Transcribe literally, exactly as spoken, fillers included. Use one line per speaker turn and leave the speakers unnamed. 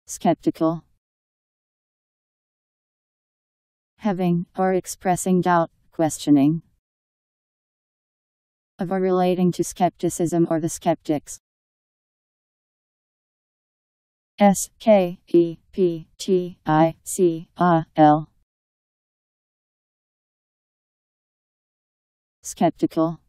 Skeptical. Having or expressing doubt, questioning. Of or relating to skepticism or the skeptics. S K E P T I C A L. Skeptical.